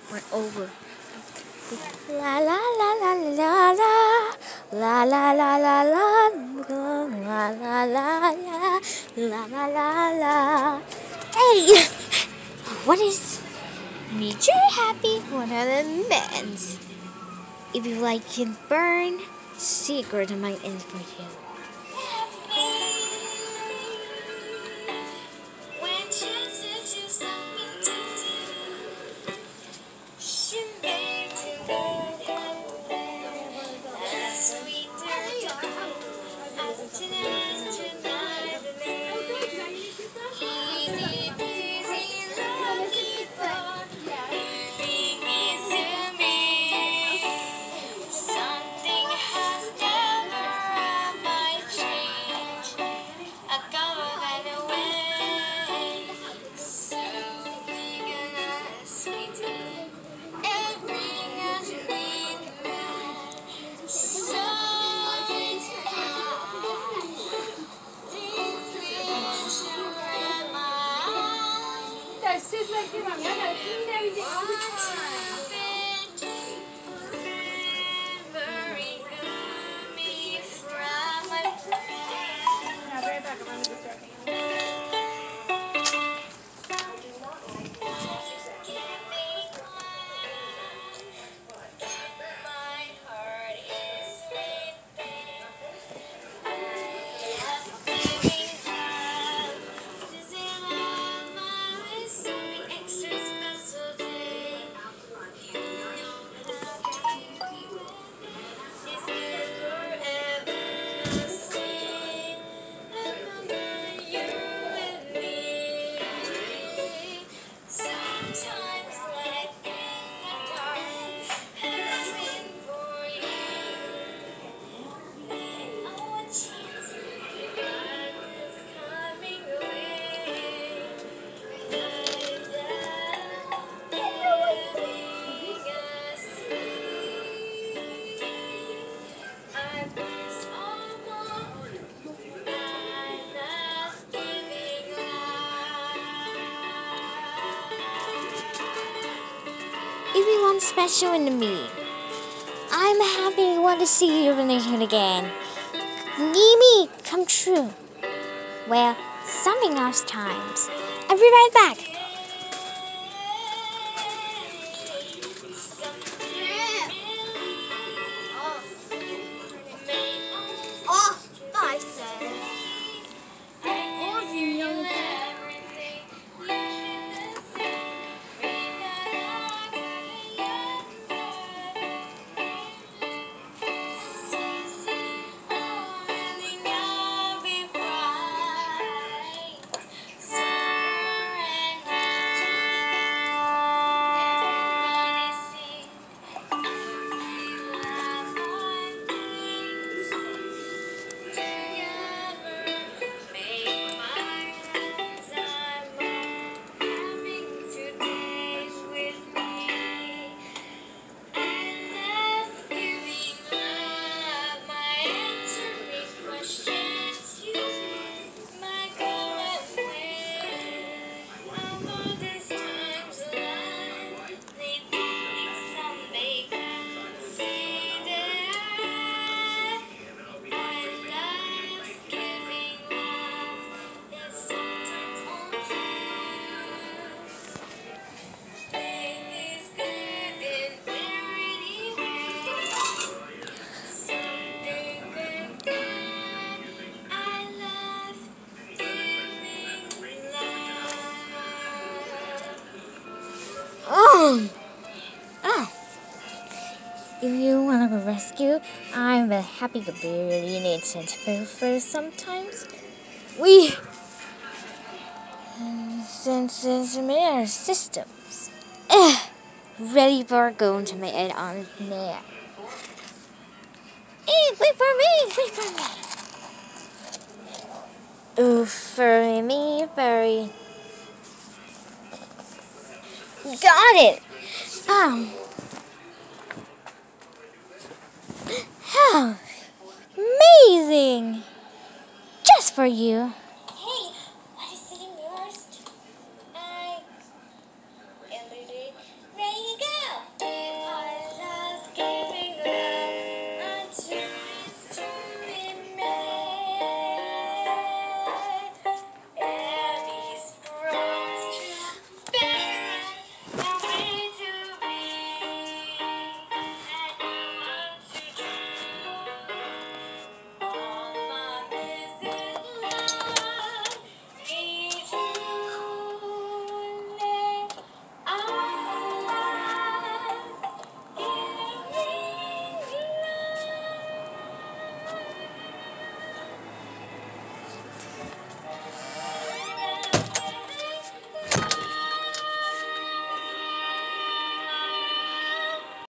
Went over. La la la la la la la la la la la la la la la la la la. Hey, what is Nature Happy? One of the bands. If you like it, burn. Secret of my info here. Everyone special in me. I'm happy want to see you again. Mimi, come true. Well, something else times. I'll be right back. If you want to rescue, I'm a happy to be really need for sometimes. We sense mirror systems. Ready for going to make it on there. Hey, wait for me, wait for me. Ooh, for me, very. Got it. Oh, amazing! Just for you.